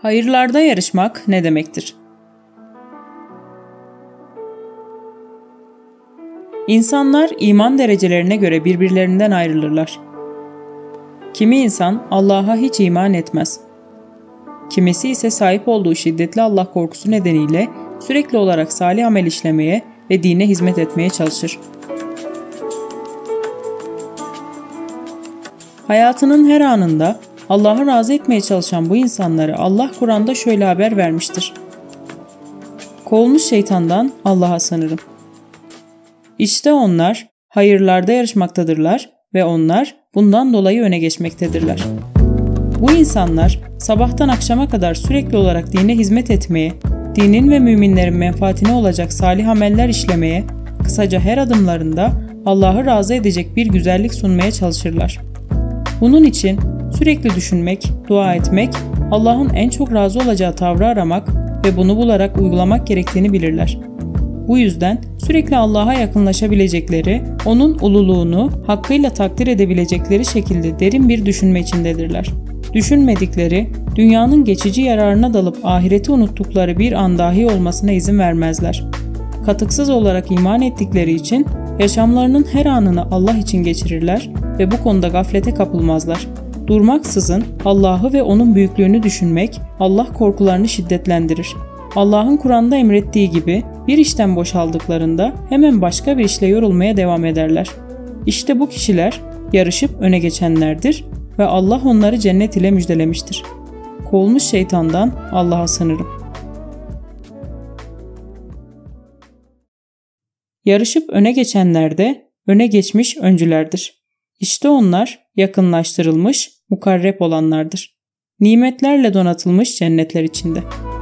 Hayırlarda yarışmak ne demektir? İnsanlar iman derecelerine göre birbirlerinden ayrılırlar. Kimi insan Allah'a hiç iman etmez. Kimisi ise sahip olduğu şiddetli Allah korkusu nedeniyle sürekli olarak salih amel işlemeye ve dine hizmet etmeye çalışır. Hayatının her anında Allah'ı razı etmeye çalışan bu insanları Allah Kur'an'da şöyle haber vermiştir. Kovulmuş şeytandan Allah'a sığınırım. İşte onlar hayırlarda yarışmaktadırlar ve onlar bundan dolayı öne geçmektedirler. Bu insanlar sabahtan akşama kadar sürekli olarak dine hizmet etmeye, dinin ve müminlerin menfaatine olacak salih ameller işlemeye, kısaca her adımlarında Allah'ı razı edecek bir güzellik sunmaya çalışırlar. Bunun için sürekli düşünmek, dua etmek, Allah'ın en çok razı olacağı tavrı aramak ve bunu bularak uygulamak gerektiğini bilirler. Bu yüzden sürekli Allah'a yakınlaşabilecekleri, onun ululuğunu hakkıyla takdir edebilecekleri şekilde derin bir düşünme içindedirler. Düşünmedikleri, dünyanın geçici yararına dalıp ahireti unuttukları bir an dahi olmasına izin vermezler. Katıksız olarak iman ettikleri için yaşamlarının her anını Allah için geçirirler ve bu konuda gaflete kapılmazlar. Durmaksızın Allah'ı ve onun büyüklüğünü düşünmek Allah korkularını şiddetlendirir. Allah'ın Kur'an'da emrettiği gibi bir işten boşaldıklarında hemen başka bir işle yorulmaya devam ederler. İşte bu kişiler yarışıp öne geçenlerdir ve Allah onları cennet ile müjdelemiştir. Kovulmuş şeytandan Allah'a sığınırım. Yarışıp öne geçenler de öne geçmiş öncülerdir. İşte onlar yakınlaştırılmış, mukarreb olanlardır. Nimetlerle donatılmış cennetler içinde.